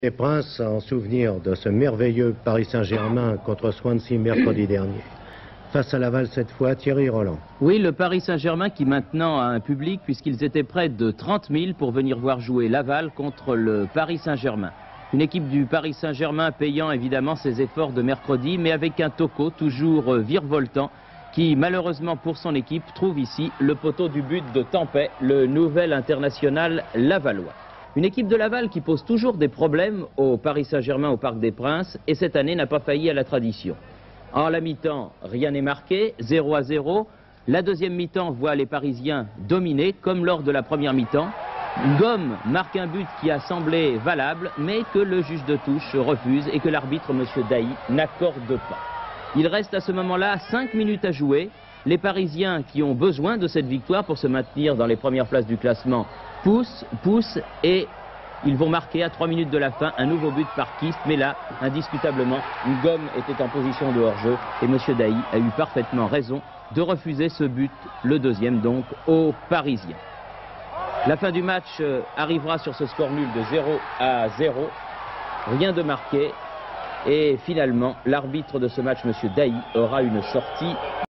Les Princes en souvenir de ce merveilleux Paris Saint-Germain contre Swansea mercredi dernier. Face à Laval cette fois, Thierry Roland. Oui, le Paris Saint-Germain qui maintenant a un public puisqu'ils étaient près de 30 000 pour venir voir jouer Laval contre le Paris Saint-Germain. Une équipe du Paris Saint-Germain payant évidemment ses efforts de mercredi, mais avec un Toko toujours virevoltant qui malheureusement pour son équipe trouve ici le poteau du but de Tempet, le nouvel international lavallois. Une équipe de Laval qui pose toujours des problèmes au Paris Saint-Germain au Parc des Princes et cette année n'a pas failli à la tradition. En la mi-temps, rien n'est marqué, 0-0. La deuxième mi-temps voit les Parisiens dominer comme lors de la première mi-temps. Gomme marque un but qui a semblé valable mais que le juge de touche refuse et que l'arbitre, M. Dailly, n'accorde pas. Il reste à ce moment-là 5 minutes à jouer. Les Parisiens qui ont besoin de cette victoire pour se maintenir dans les premières places du classement poussent et ils vont marquer à 3 minutes de la fin un nouveau but par Kist. Mais là, indiscutablement, Gomme était en position de hors-jeu et M. Dailly a eu parfaitement raison de refuser ce but, le deuxième donc, aux Parisiens. La fin du match arrivera sur ce score nul de 0-0. Rien de marqué. Et finalement, l'arbitre de ce match, M. Dailly, aura une sortie